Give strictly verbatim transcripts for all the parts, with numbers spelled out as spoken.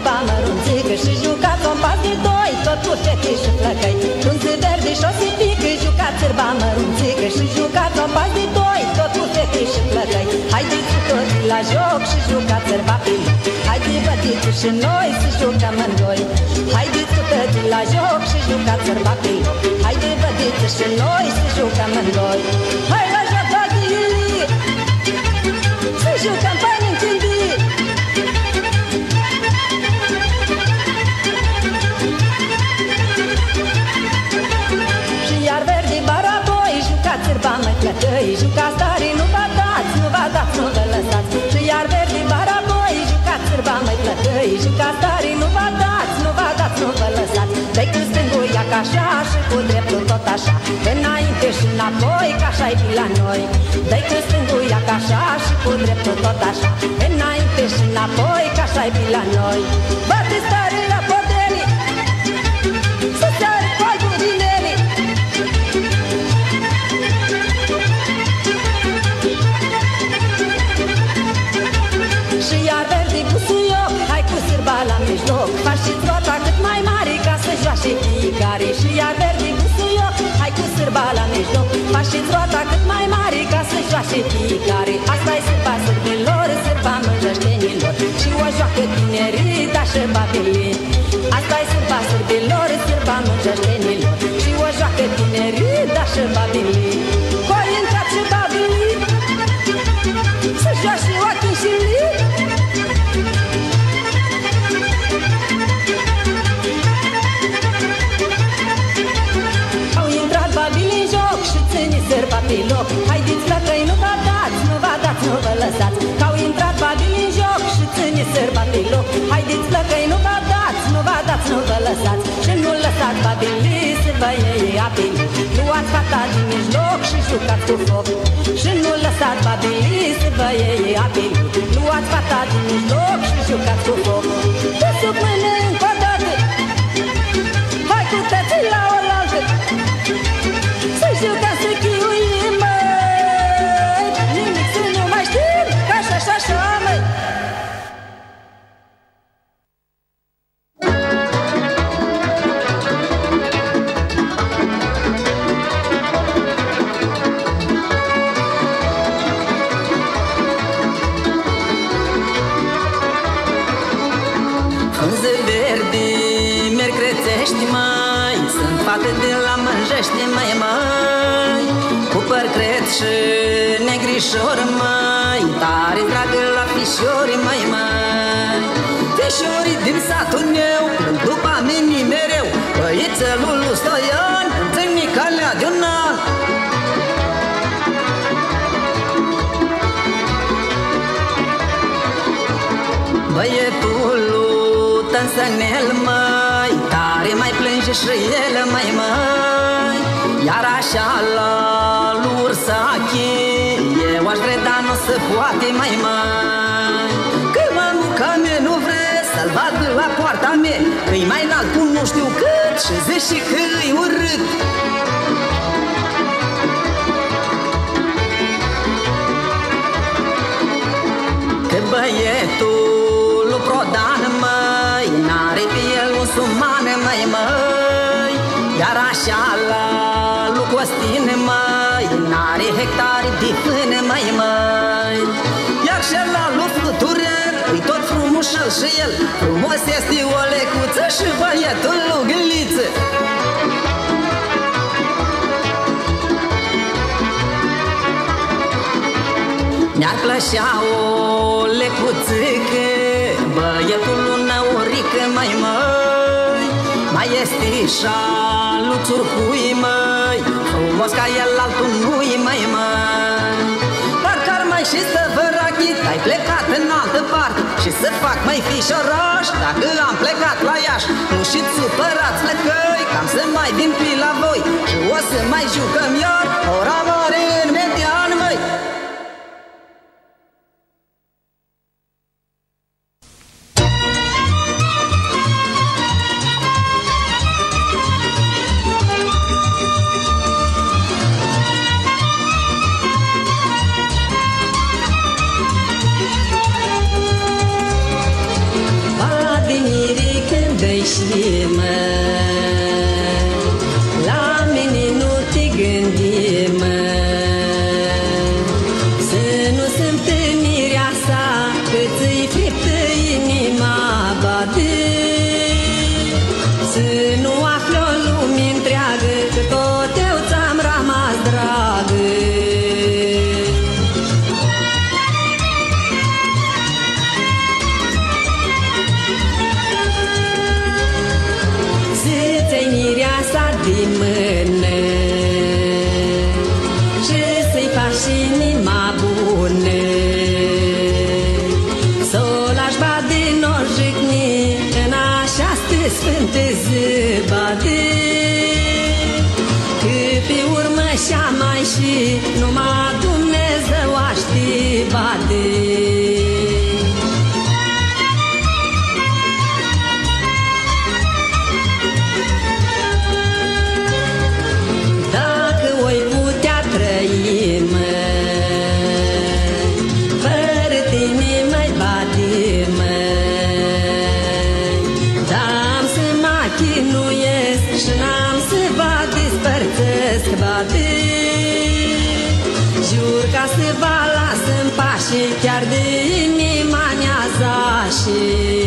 țârba mărunțică și jucați un pas de doi, tot cu fete și flăcăi. Frunze verde și o sipică, jucați țârba mărunțică și jucați un pas de doi, tot cu fete și flăcăi. Haideți toți la joc și jucați țârba pe loc. Haideți bătiți și noi să jucăm în doi. Haideți toți la joc și jucați țârba pe loc. Haideți bătiți și noi să jucăm în doi. Hai la joc, bătii! Să jucăm până în cândii! Și iar verde bara boi, jucați țârba măi plătăi. Jucați tare, nu vă dați, nu vă dați, nu vă lăsați. Și iar verde bara boi, jucați țârba măi plătăi. Jucați tare, nu vă dați, nu vă dați, nu vă lăsați. Dă-i cu stângul ia ca așa și cu dreptul tot așa. Înainte și înapoi, ca așa-i fi la noi. Dă-i cu stângul ia ca așa și cu dreptul tot așa. Înainte și înapoi, ca așa-i fi la noi. Bate-ți tare la podele, să sare cu albul din ele. Și iar verde busuioc, hai cu sârba la mijloc. Faceți roata cât mai mare ca să joace fiecare. Și iar verde busuioc, hai cu sârba la mijloc. Faceți roata cât mai mare ca să joace fiecare. Asta-i sârba sârbilor, sârba mânjăștenilor. Și o joacă tinerii, da și babele. Asta-i sârba sârbilor, sârba mânjăștenilor. Și o joacă tinerii, da și babele. Coi intrat și babele, să joace ochii și lii. Sârba pe loc, haideți flăcăi, nu vă dați, nu vă dați, nu vă lăsați. Că-au intrat babili în joc și ține sârba pe loc. Haideți flăcăi, nu vă dați, nu vă dați, nu vă lăsați. Și nu lăsați babili, sârba ei apeli. Luați fata din mijloc și jucați cu foc. Și nu lăsați babili, sârba ei apeli. Luați fata din mijloc și jucați cu foc. Dă sub mâine încă o dată, hai cu tății la oaltă. Să jucăm să chiuim, măi, nimic să nu mai știm, ca așa și așa, măi. Frunze verde, merg crețești, măi, sunt fate de la Mânjești, măi, măi. Cu păr creț și negrișori, măi, tare dragă la fișori, măi, măi. Fișorii din satul meu plâng după mine mereu. Băiețelul lui Stoian întâlni calea de un an. Băietul lui Tânsănel, măi, tare mai plânge și el, măi, măi. Iar așa la lui Ursache, eu aș vrea, dar nu se poate, măi, măi. Că mămuca mea nu vrea să-l vadă la poarta mea, că-i mai înalt cu nu știu cât și zice că-i urât. Că băietul lui Prodan, măi, n-are pe el un suman, măi, măi. Iar așa la lui Costin, măi, n-are hectare de până, măi, măi. Iar și la lui Fluturel, îi tot frumușel și el. Frumos este o lecuță și băietul lui Gâliță. Mi-ar plăcea o lecuțică, băietul lui Năurică, măi, măi. Mai este și lui Țurcui, măi, frumos ca el altul nu-i, măi, măi. Parcă-ar mai și să vă rachit, ai plecat în altă parte și să fac, măi, fișoraș, dacă am plecat la Iași. Nu și-ți supărați, flăcăi, că am să mai vin pe la voi și o să mai jucăm iar ora mare în median, măi. și mă, la mine nu te gândi, mă, să nu sunt mireasa, că-ți-i friptă inima bate, să nu afli o lume întreagă, că tot eu ți-am rămas dragă. Din mână și să-i faci inima bună, s-o lași bade, n-o jigni în așa-stă sfântă zăbade, că pe urmă și-a mai și numai Dumnezeu aști bade. Jur ca să vă las în pași, chiar de inima neazași.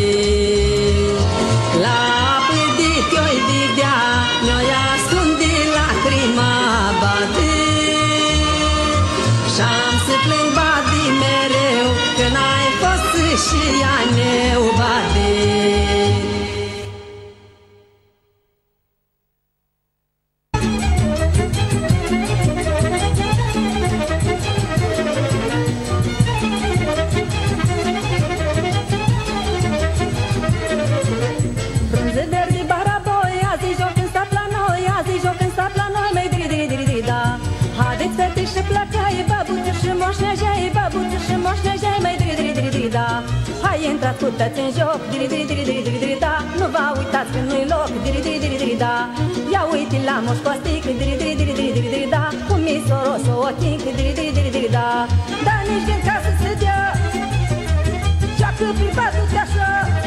La pândit eu-i vedea, noi ascunde lacrima bate, și-am să plâng bade mereu, că n-ai fost și ea neu bate. Intrați cu tăți în joc, diri diri diri diri diri diri da. Nu vă uitați că nu-i loc, diri diri diri diri da. Ia uite la moș Costic, diri diri diri diri diri diri da. Cu mi soros o oting, diri diri diri diri da. Dar nici din casă să dea, joacă privatul de așa.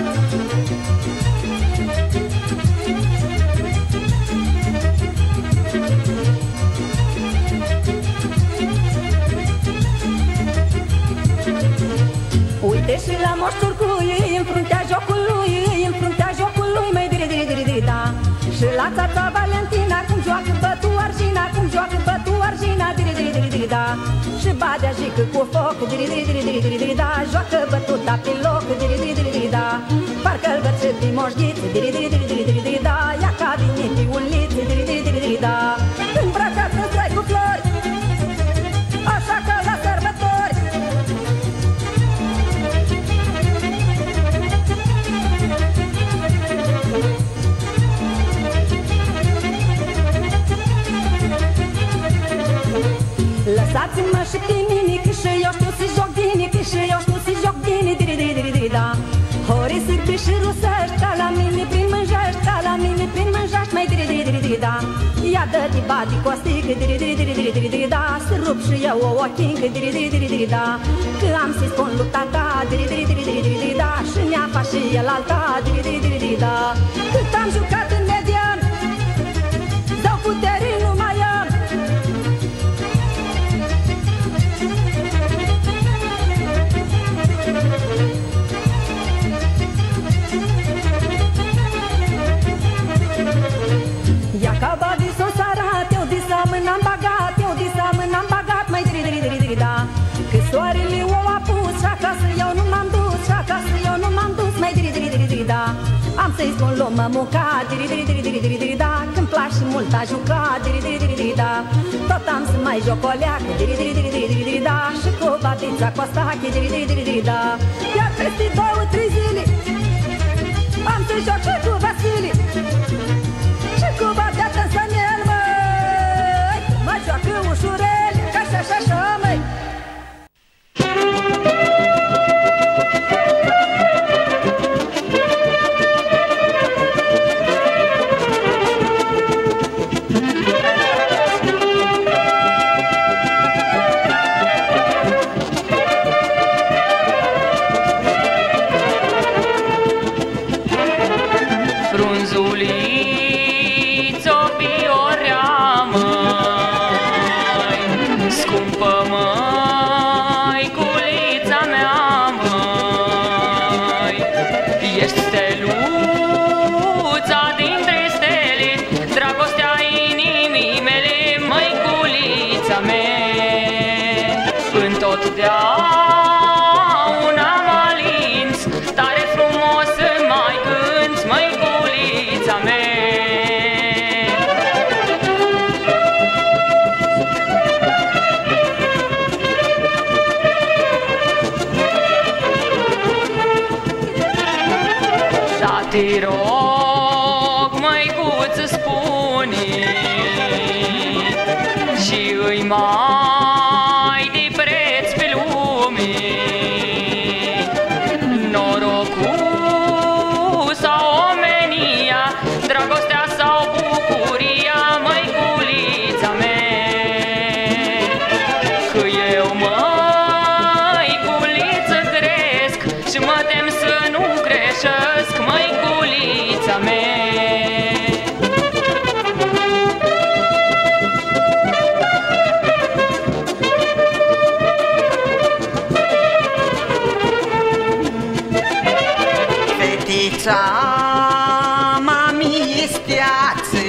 Uite și la moș Turcui, în fruntea jocului, în fruntea jocului, mai diri diri diri diri da. Și la țața Valentina, cum joacă bătu argina, cum joacă bătu argina, diri diri diri diri da. Și badea jică cu foc, diri diri diri diri diri diri da. Joacă bătuta pe loc, diri diri diri diri da. Parcă-l bătrân pe moșghit, diri diri diri diri diri diri da. Ia ca vine pe ulit, diri diri diri diri da. Îmbrăcat în strai cu flori, așa ca la sărbători. Lăsați-mă și pe mine, că și eu știu să joc bine, că și eu știu să joc bine, diri diri diri diri da. Horii sârbi și rusești, ca la mine prin mânjești, ca la mine prin mânjești, mai diri diri diri diri da. Ia dă-te badi Costic, diri diri diri diri diri diri da. Să rup și eu o oching, diri diri diri diri da. Că am să-i spun lupta ta, diri diri diri diri diri diri da. Și mi-a fac și el alta, diri diri diri diri da. Cât am jucat în median, dau putere numai am. Ia ca badi s-o sarat, eu de seamă n-am bagat, eu de seamă n-am bagat, mai diri diri diri diri da. Că soarele o apus și acasă eu nu m-am dus, și acasă eu nu m-am dus, mai diri diri diri diri da. Am să-i spun luăm-mă muca, diri diri diri diri diri diri da. Când place mult a juca, diri diri diri diri da. Tot am să mai joc o leacă, diri diri diri diri diri da. Și cu badița Costache, diri diri diri diri da. Iar peste două, trei zile am să joc și cu Vasile, și cu badeată în Saniel, măi. Mă joacă ușurel, ca așa și așa, măi. Te rog, măicuță, spune și îi mai de preț pe lume norocul sau omenia, dragostea sau bucuria, măiculița mea, că eu măiculiță cresc și mă tem să nu greșesc, măiculița mea. Fetița mami esteață,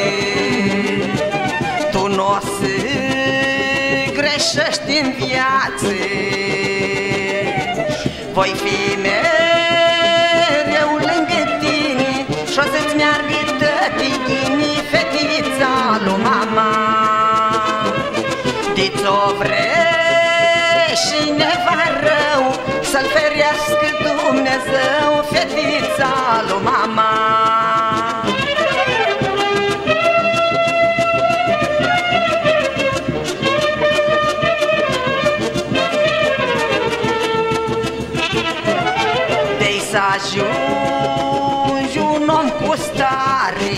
tu n-o să greșești în viață, voi fi mereu lângă tine și-o să-ți meargă tătichinii, fetița lui mama. De-ți-o vrei și ne va rău, să-l ferească Dumnezeu, fetița lui mama. De-i să ajungi un om cu stare,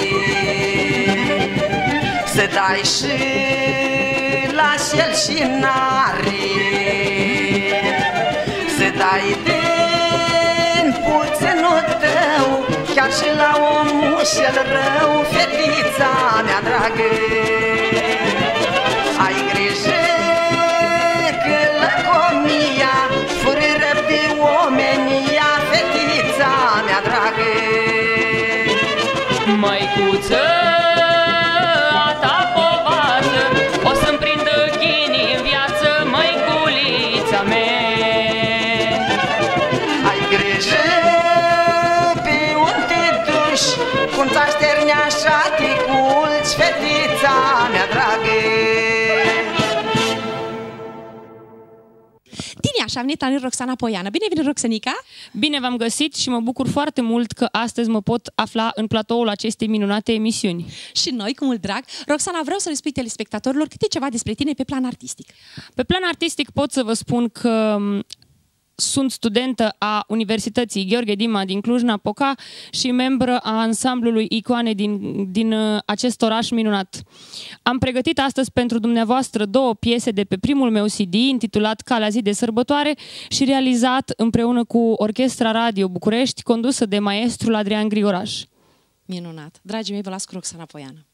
să dai și la șel și n-are, să dai din puținul tău, chiar și la omul cel rău, fetița mea dragă. Ai grijă că lăcomia fură răb de omenia, fetița mea dragă. Măicuță, a ta povară o să-mi prindă chinii în viață, măiculița mea. Ai grijă pe unde duci, cum ți-așterne așa te culci, fetița mea dragă. Tine așa, am venit la noi Roxana Poiană. Bine vine, Roxanica! Bine v-am găsit și mă bucur foarte mult că astăzi mă pot afla în platoul acestei minunate emisiuni. Și noi, cu mult drag. Roxana, vreau să le spui telespectatorilor câte ceva despre tine pe plan artistic. Pe plan artistic pot să vă spun că sunt studentă a Universității Gheorghe Dima din Cluj-Napoca și membră a ansamblului Icoane din, din acest oraș minunat. Am pregătit astăzi pentru dumneavoastră două piese de pe primul meu C D, intitulat Ca la zi de sărbătoare și realizat împreună cu Orchestra Radio București, condusă de maestrul Adrian Grigoraș. Minunat! Dragii mei, vă las cu Roxana Poiană.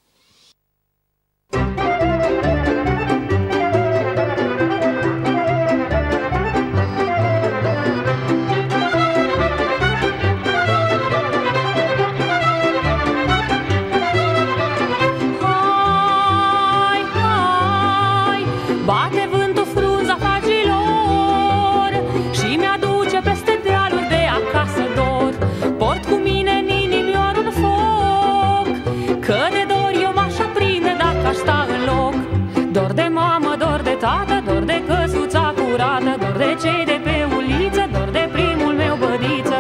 Bate vântul frunza fragilor și mi-aduce peste dealuri de acasă dor. Port cu mine în inimioar un foc, că de dor eu m-aș aprinde dacă aș sta în loc. Dor de mamă, dor de tată, dor de căsuța curată, dor de cei de pe uliță, dor de primul meu bădiță.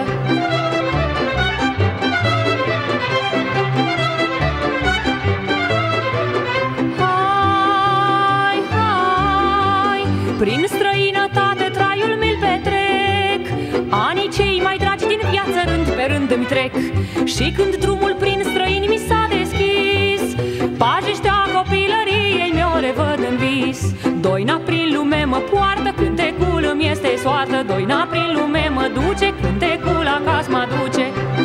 Prin străinătate traiul mi-l petrec, anii cei mai dragi din viață rând pe rând îmi trec. Și când drumul prin străini mi s-a deschis, pajiștea copilăriei mi-o revăd în vis. Doina prin lume mă poartă, cântecul îmi este soartă, doina prin lume mă duce, cântecul acasă mă duce.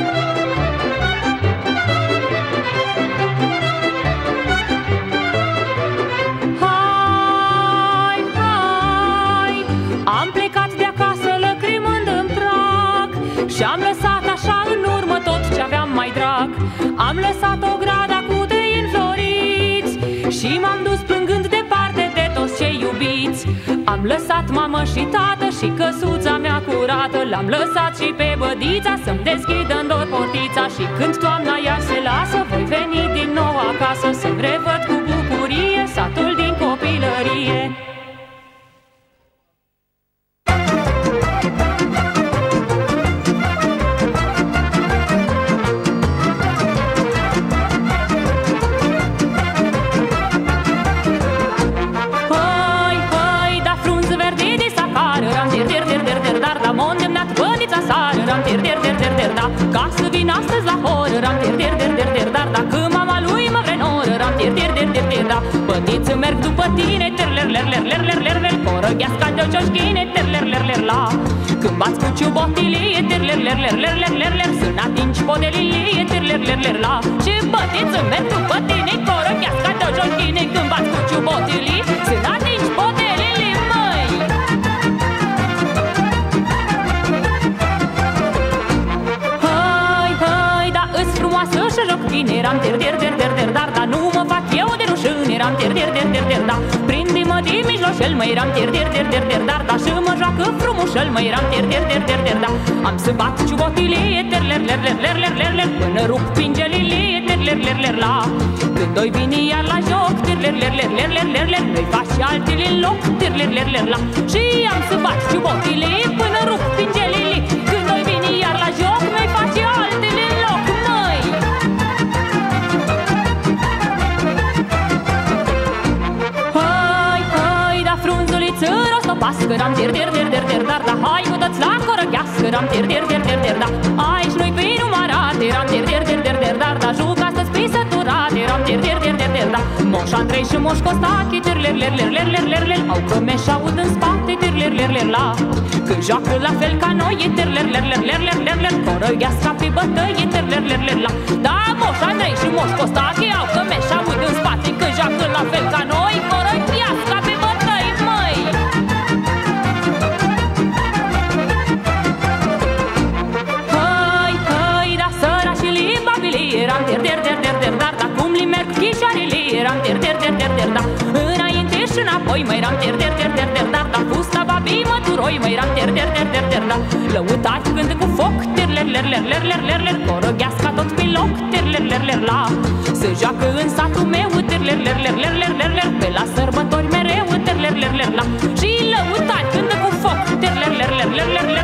Am plecat de acasă lăcrimând în prag și am lăsat așa în urmă tot ce aveam mai drag. Am lăsat o grada cu trei înfloriți și m-am dus plângând departe de toți cei iubiți. Am lăsat mamă și tată și căsuța mea curată, l-am lăsat și pe bădița să-mi deschidă în dor portița. Și când toamna iar se lasă, voi veni din nou acasă să-mi revăd cu bucurie satul din copilărie. ram ter der der der der da. Ca să vin astăzi la horă, ram ter der der der der dar. Dacă mama lui mă vrea noră, ram ter der der der der da. Bătiți merg după tine, ter ler ler ler ler ler ler ler. Corăgheasca de-o cioșchine, ter ler ler ler la. Când bați cu ciubotilie, ter ler ler ler ler ler ler ler. Să n-atingi podelilie, ter ler ler ler la. Și bătiți merg după tine, corăgheasca de-o cioșchine. Când bați cu ciubotilie, să n-atingi podelilie, măi. Hai, hai, da îs frumoasă și joc bine. Ram ter der der der der dar, dar nu mă fac eu de rușine. Ram ter der der der der da. Prinde-mă din mijloșel, măi, ram ter der der der der dar, dar și mă joacă frumușel, măi, ram ter der der der der da. Am să bat ciubotilie, ter ler ler ler ler ler ler ler, până rup pingelilie, ter ler ler ler la. Când doi vine iar la joc, ter ler ler ler ler ler ler ler, noi faci altele în loc, ter ler ler ler la. Și am să bat ciubotilie, până rup pingelilie. Când doi vine iar la joc, noi faci altele în loc, măi. Hai, hai, da frunzuliță rostopască, ram ter der der der der dar, da hai cu toți la corăghească, ram ter der der der der da. Aici noi pe numărate, ram ter der der der der dar, da juc astăzi pisăturate, ram ter der der der der da. Moș Andrei și Moș Costache, ter ler ler ler ler ler ler ler, au cămeși aud în spate, ter ler ler ler la. Când joacă la fel ca noi, ter ler ler ler ler ler ler ler, corăgheasca pe bătăie, ter ler ler ler la. Da, Moș Andrei și Moș Costache au cămeși aud în spate, când joacă la fel ca noi, corăgheasca pe bătăie, măi. Hai, hai, da săra și limba bilie, ram ter der der der der dar, da cum li merg chișoarele, ram ter der der der der da. Înainte și înapoi, măi, ram ter der der der der dar, da fusta babii măturoi, măi, ram ter der der der der da. Lăutați când cu foc, ter ler ler ler ler ler ler ler, corăgheasca tot pe loc, ter ler ler ler la. Se joacă în satul meu, ter ler ler ler ler ler ler ler, pe la sărbători mereu, ter ler ler ler la. Și lăutați când cu foc, ter ler ler ler ler ler ler.